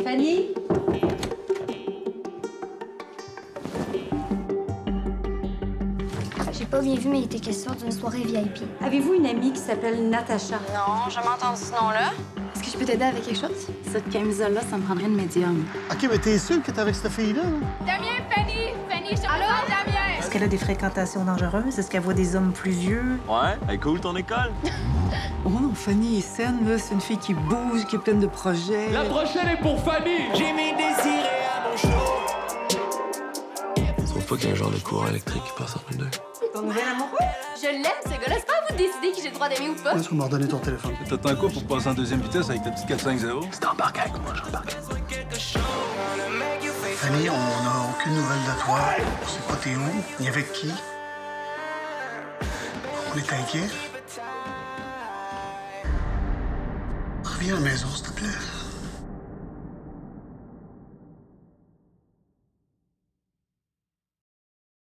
Fanny? J'ai pas bien vu, mais il était question d'une soirée VIP. Avez-vous une amie qui s'appelle Natacha? Non, jamais entendu ce nom-là. Est-ce que je peux t'aider avec quelque chose? Cette camisole-là, ça me prendrait une médium. OK, mais t'es sûr que t'es avec cette fille-là? Damien, Fanny! Fanny, je te présente Damien! Est-ce qu'elle a des fréquentations dangereuses? Est-ce qu'elle voit des hommes plus vieux? Ouais, elle est cool ton école. Oh non, Fanny est saine, là. C'est une fille qui bouge, qui est pleine de projets. La prochaine est pour Fanny. J'ai mis désiré à mon show. Je trouve pas qu'il y a un genre de courant électrique qui passe entre nous deux. Ton nouvel amoureux? Je l'aime, ce gars-là. C'est pas à vous de décider qui j'ai le droit d'aimer ou pas. Est-ce qu'on m'a redonné ton téléphone? T'attends quoi pour passer en deuxième vitesse avec ta petite 450? Si t'embarques avec moi, j'embarque. Fanny, on n'a aucune nouvelle de toi. On sait pas t'es où, ni avec qui. On est inquiet. Reviens à la maison, s'il te plaît.